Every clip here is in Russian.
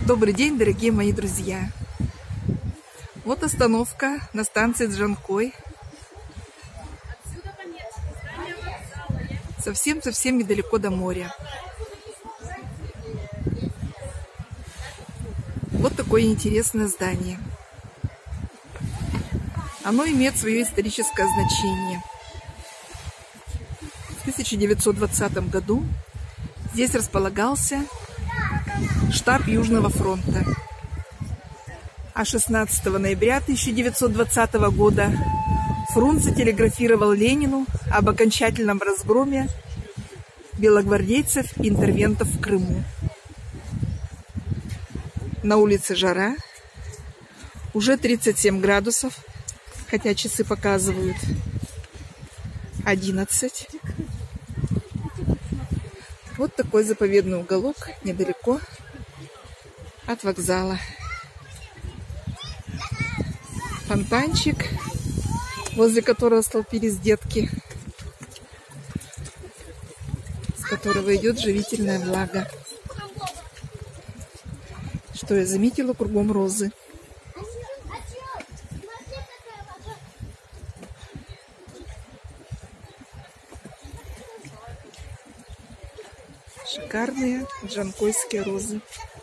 Добрый день, дорогие мои друзья! Вот остановка на станции Джанкой. Совсем недалеко до моря. Вот такое интересное здание. Оно имеет свое историческое значение. В 1920 году здесь располагался штаб Южного фронта. А 16 ноября 1920 года Фрунзе телеграфировал Ленину об окончательном разгроме белогвардейцев и интервентов в Крыму. На улице жара, уже 37 градусов, хотя часы показывают 11. Вот такой заповедный уголок недалеко от вокзала. Фонтанчик, возле которого столпились детки, с которого идет живительная влага. Что я заметила, кругом розы. Шикарные джанкойские розы.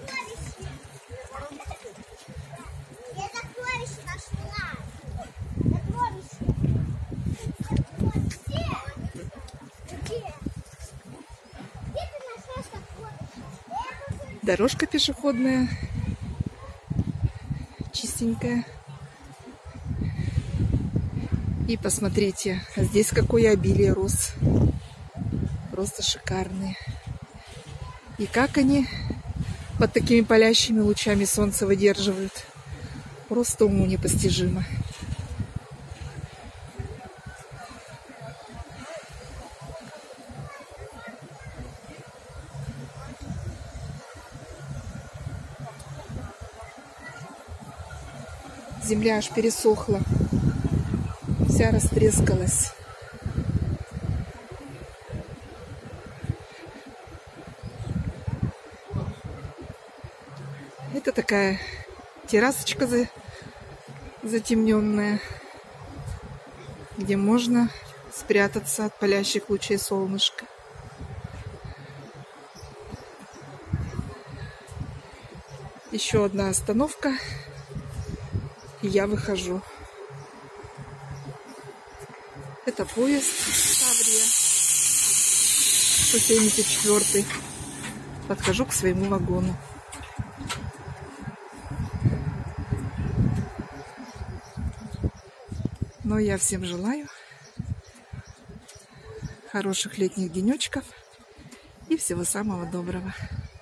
Дорожка пешеходная, чистенькая. И посмотрите, здесь какое обилие роз. Просто шикарные. И как они под такими палящими лучами солнца выдерживают. Просто уму непостижимо. Земля аж пересохла, вся растрескалась. Это такая террасочка затемненная, где можно спрятаться от палящих лучей солнышка. Еще одна остановка. И я выхожу. Это поезд Таврия 174. Подхожу к своему вагону. Но я всем желаю хороших летних денечков и всего самого доброго.